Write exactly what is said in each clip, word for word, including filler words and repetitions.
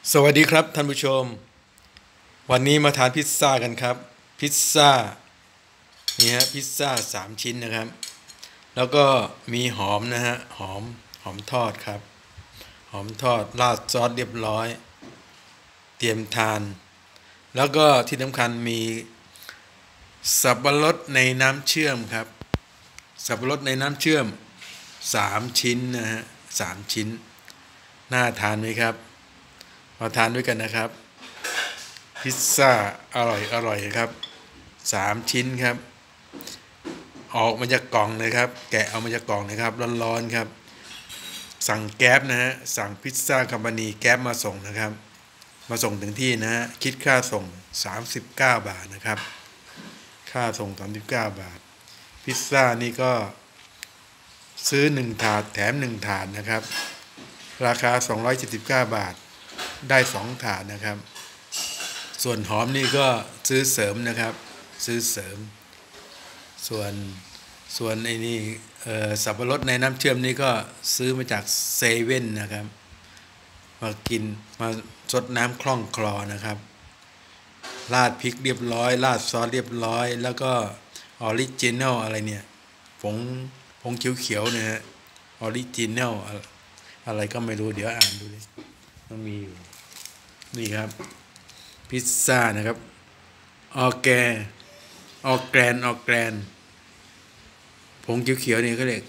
สวัสดีครับท่านผู้ชมวันนี้มาทานพิซซ่ากันครับพิซซ่านี่ฮะพิซซ่าสามชิ้นนะครับแล้วก็มีหอมนะฮะหอมหอมทอดครับหอมทอดราดซอสเรียบร้อยเตรียมทานแล้วก็ที่สำคัญมีสับปะรดในน้ำเชื่อมครับสับปะรดในน้ำเชื่อมสามชิ้นนะฮะสามชิ้นน่าทานไหมครับมาทานด้วยกันนะครับพิซซ่าอร่อยอร่อยครับสามชิ้นครับออกมาจากกล่องเลยครับแกะเอามาจากกล่องนะครับร้อนๆครับสั่งแก๊ปนะฮะสั่งพิซซ่าคัมพานีแก๊ปมาส่งนะครับมาส่งถึงที่นะฮะคิดค่าส่งสามสิบเก้าบาทนะครับค่าส่งสามสิบเก้าบาทพิซซ่านี่ก็ซื้อหนึ่งถาดแถมหนึ่งถาดนะครับราคาสองร้อยเจ็ดสิบเก้าบาทได้สองถาดนะครับส่วนหอมนี่ก็ซื้อเสริมนะครับซื้อเสริมส่วนส่วนไอ้นี่สับปะรดในน้ำเชื่อมนี่ก็ซื้อมาจากเซเว่นนะครับมากินมาซดน้ำคล่องคลอนะครับราดพริกเรียบร้อยราดซอสเรียบร้อยแล้วก็ออริจินัลอะไรเนี่ยผงผงเขียวๆเนี่ยฮะออริจินัลอะไรก็ไม่รู้เดี๋ยวอ่านดูดิมันมีอยู่นี่ครับพิซซ่านะครับออแกออแกรนออแกรนผงเขียวๆนี่ก็เรียก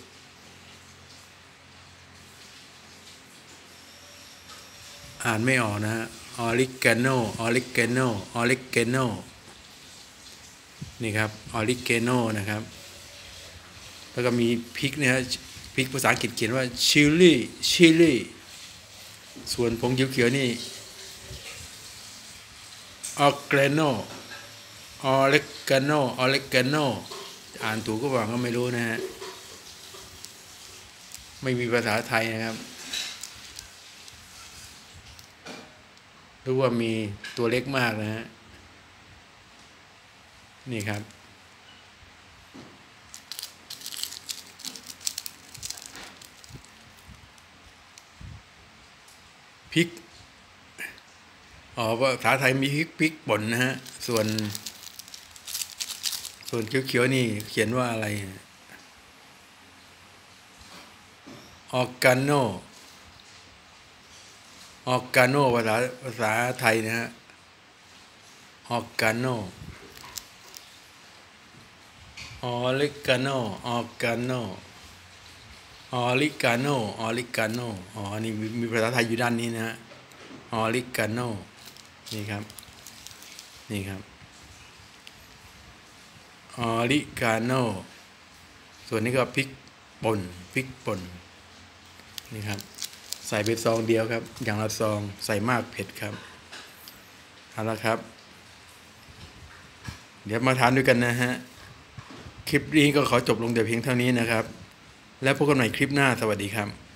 อ่านไม่ออกนะฮะออริกาโนออริกาโนออริกาโนนี่ครับออริกาโนนะครับแล้วก็มีพริกนะฮะพริกภาษาอังกฤษเขียนว่าชิลลี่ชิลลี่ส่วนผงเขียวๆนี่ออแกรโนออริกาโนออริกาโนอ่านถูกก็ว่าก็ไม่รู้นะฮะไม่มีภาษาไทยนะครับรู้ว่ามีตัวเล็กมากนะฮะนี่ครับพริกอ๋อภาษาไทยมีพริกพริกป่นนะฮะส่วนส่วนเขียวๆนี่เขียนว่าอะไรออร์แกโนออร์แกโนภาษาภาษาไทยนะฮะออร์แกโนออริกาโนออร์แกโนออริกาโนออริกาโนอ๋อนี่มีภาษาไทยอยู่ด้านนี้นะฮะออริกาโนนี่ครับนี่ครับออริกาโนส่วนนี้ก็พริกป่นพริกป่นนี่ครับใส่ไปซองเดียวครับอย่างละซองใส่มากเผ็ดครับเอาละครับเดี๋ยวมาทานด้วยกันนะฮะคลิปนี้ก็ขอจบลงแต่เพียงเท่านี้นะครับแล้วพบกันใหม่คลิปหน้าสวัสดีครับ